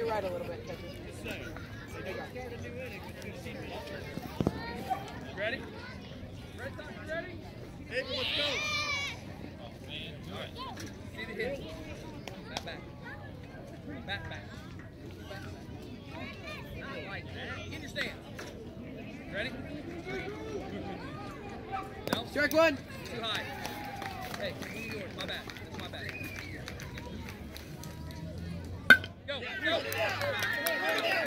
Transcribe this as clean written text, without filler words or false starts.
your right a little bit. Ready? Red Sox, ready? Hey, let's go. All right. See the hit. Back, back. Back, back. Not like that. Get your stance. Ready? No? Strike one. Too high. Hey, move yours. My bad. That's my bad. Go, go.